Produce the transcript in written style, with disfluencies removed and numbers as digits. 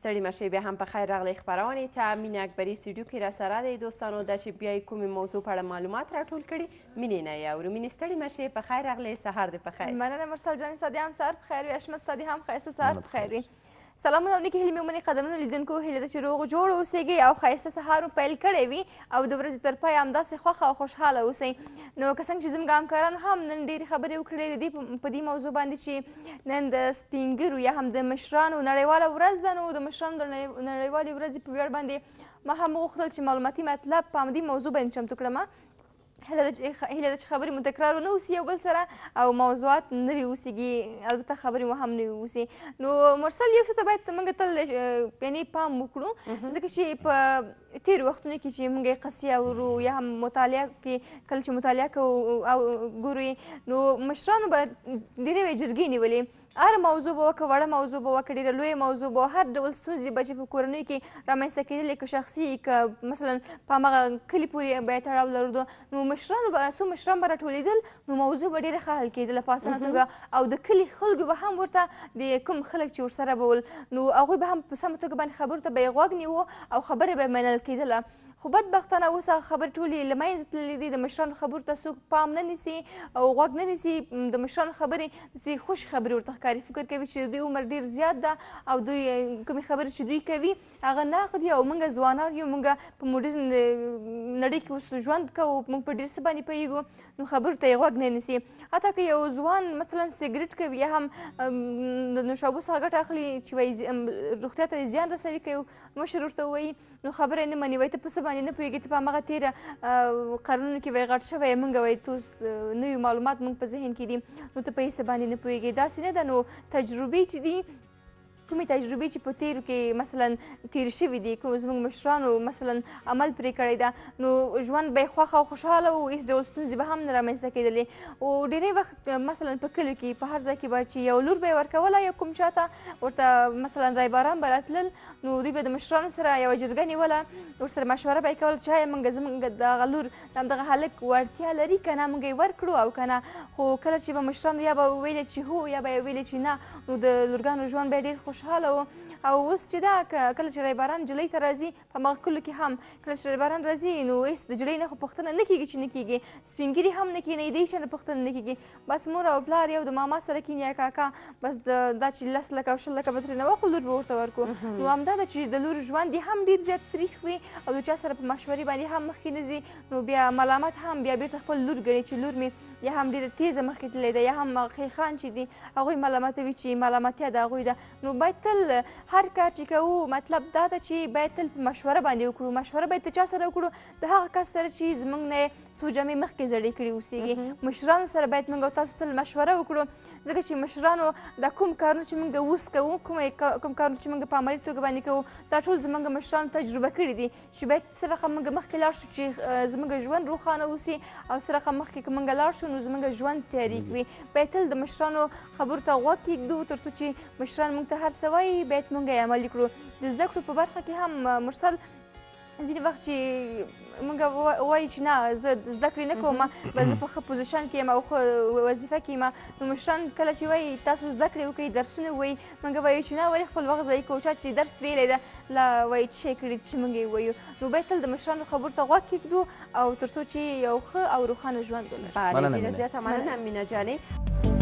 ستړي مشئ بیا هم په خیر راغلی خپرونې ته. مینه اکبري سټوډیو کې راسره دی دوستانو. دا چې بیا یې کومې موضوع په اړه معلومات راټول کړي مینې نه یې اورو. مینې ستړي مشئ په خیر راغلی، سهار دې په خیر. مننه مرسل جانې، ستا دې هم سهار په خیر وي. اشمت ستا دې هم ښایسته سهار په خیر وي. سلامونه او نیکې هیلې مې ومنې قدمونو لیدونکو، هیله ده چې روغ جوړ اوسېږئ او ښایسته سهار مو پیل کړی وي او د ورځې تر پایه همداسې خوښه او خوشحاله اوسئ. نو که څنګه چې زموږ همکارانو هم نن ډېرې خبرې وکړې د دې په دې موضوع باندې چې نن د سپین ږیرو یا هم د مشرانو نړیواله ورځ ده، نو د مشرانو د نړیوالې ورځې په ویاړ باندې ما هم وغوښتل چې معلوماتي مطلب په همدې موضوع باندې چمتو کړم. هیله ده چې خبرې مو تکرار ونه اوسي یو بل سره او موضوعات نوي اوسېږي، البته خبرې مو هم نوي اوسي. نو مرسل یو څه ته باید موږ تل یعنې پام وکړو، ځکه چې په تېرو وختونو کې چې موږ قصې اورو یا هم مطالعه کې کله چې مطالعه کوو او ګورو نو مشرانو به ډېرې جرګې نیولې، هر موضوع به وکړه، وړه موضوع به وکړه، ډېره لویه موضوع به هر ډول ستونزې به چې په کورنیو کې رامنځته کېدلې، که شخصي که مثلا په هماغه کلي پورې به یې تړاو لرلو، نو مشرانو به څو مشران به راټولېدل نو موضوع به ډېره ښه حل کېدله په اسانه توګه او د کلي خلکو به هم ورته د کوم خلک چې ورسره به ول نو هغوی به هم په سمه توګه باندې خبرو ته به یې غوږ نیوه او خبرې به یې منل کېدله. خو بدبختانه اوس هغه خبرې ټولې له منځه تللې دي، د مشرانو خبرو ته څوک پام نه نیسي او غوږ نه نیسي. د مشرانو خبرې داسې خوشې خبرې ورته ښکاري، فکر کوي چې دوی عمر ډېر زیات ده او دوی کومې خبرې چې دوی کوي هغه ناق دي او موږ ځوانان یو، موږ په موډرن نړۍ کې اوس ژوند کوو، موږ په ډېر څه باندې پوهېږو، نو خبرو ته یې غوږ نه نیسي. حتی که یو ځوان مثلا سګرټ کوي یا هم د نوشابو څخه ګټه اخلي چې وایي روغتیا ته زیان رسوي، که یو مشر ورته ووایي نو خبره یې نه مني، وایي ته په څه باندې نه پوهېږې، ته په هماغه تېره قرنونو کې وایي غټ شوی موږ وایي ته اوس نوي معلومات موږ په ذهن کې دي نو ته په هېڅ باندې نه پوهېږې. داسې نه ده. نو تجربې چې دي کومې تجربې چې په تېرو کې مثلا تېرې شوي دي، کوم زموږ مشرانو مثلا عمل پرې کړی ده نو ژوند به یې خوښ او خوشحاله و، هېڅ ډول ستونزې به هم نه رامنځته کېدلې. او ډېری وخت مثلا په کلیو کې په هر ځای کې به چې یو لور به یې ورکوله یا کوم چاته ورته مثلا رایباران به راتلل نو دوی به د مشرانو سره یوه جرګه نیوله، ورسره مشوره به یې کوله چې آیا زموږ دغه لور همدغه هلک وړتیا لري که نه، موږ یې ورکړو او که نه. خو کله چې به مشرانو یا به ویلې چې هو یا به یې ویلې چې نه، نو د لورګانو ژوند به یې ډېر خوشحاله و. او اوس چې دا کله چې رایباران جلۍ ته راځي په هماغه کلو کې هم کله چې رایباران راځي نو هېڅ د جلۍ نه خو پوښتنه نه کېږي چې نه کېږي، سپین ږیري هم نه کېنوي، د هېچ چا نه پوښتنه نه کېږي، بس مور او پلار یو د ماما سره کېني یا کاکا، بس دا چې 10 لکه او 20 لکه به ترېنه واخلو لور به ورته ورکړو. نو همدا ده چې د لور ژوند یې هم ډېر زیات تریخ وي او د چا سره په مشورې باندې هم مخکې نه ځي، نو بیا ملامت هم بیا بېرته خپل لور ګڼي چې لور مې یا هم ډېره تیزه مخکې تللی ده یا هم خیخان چې دي هغوی ملامتوي چې ملامتیا د هغوی ده. نو باید تل هر کار چې کوو مطلب دا ده چې باید تل په مشوره باندې وکړو. مشوره باید د چا سره وکړو؟ د هغه کس سره چې زموږ نه څو جامې مخکې زړې کړي اوسېږي. مشرانو سره باید موږ او تاسو تل مشوره وکړو، ځکه چې مشرانو دا کوم کارونه چې موږ اوس کوو، کوم کارونه چې موږ په عملي توګه باندې کوو، دا ټول زموږ مشرانو تجربه کړي دي چې باید څه رقم موږ مخکې لاړ شو چې زموږ ژوند روښانه اوسي او څه رقم مخکې که موږ لاړ شو نو زموږ ژوند تیارېږي وي. باید تل د مشرانو خبرو ته غوږ کېږدو تر څو چې مشران موږ ته هر څه وایي باید موږ یې عملي کړو. د زده کړو په برخه کې هم مرسل ځینې وخت چې موږ وایو چې نه زه زده کړې نه کوم، به زه په ښه پوزیشن کې یم او ښه وظیفه کې یم، نو مشران کله چې وایي تاسو زده کړې وکړئ، درسونه ووایي، موږ وایو چې نه ولې خپل وخت ضایع کوو، چا چې درس ویلی ده لا وایي څه یې کړي چې موږ یې ووایو. نو باید تل د مشرانو خبرو ته غوږ کېږدو او تر څو چې یو ښه او روښانه ژوند ولرو. بله ډېره زیاته مننه مینه جانې.